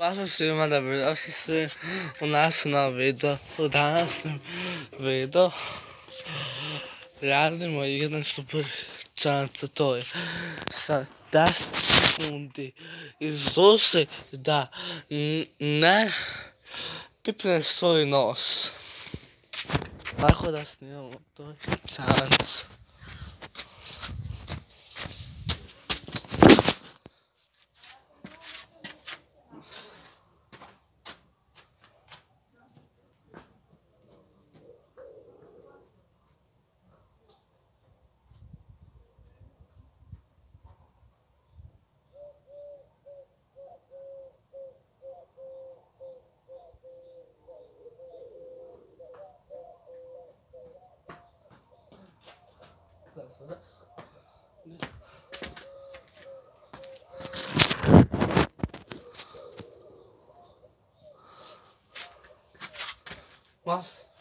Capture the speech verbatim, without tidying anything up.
Posso svima dobrodošli svi u našu novu video. U današnjem videu radimo jedan super challenge, to je sa deset sekundi izduši da ne pipneš svoj nos. Tako da snimamo to challenge. Was?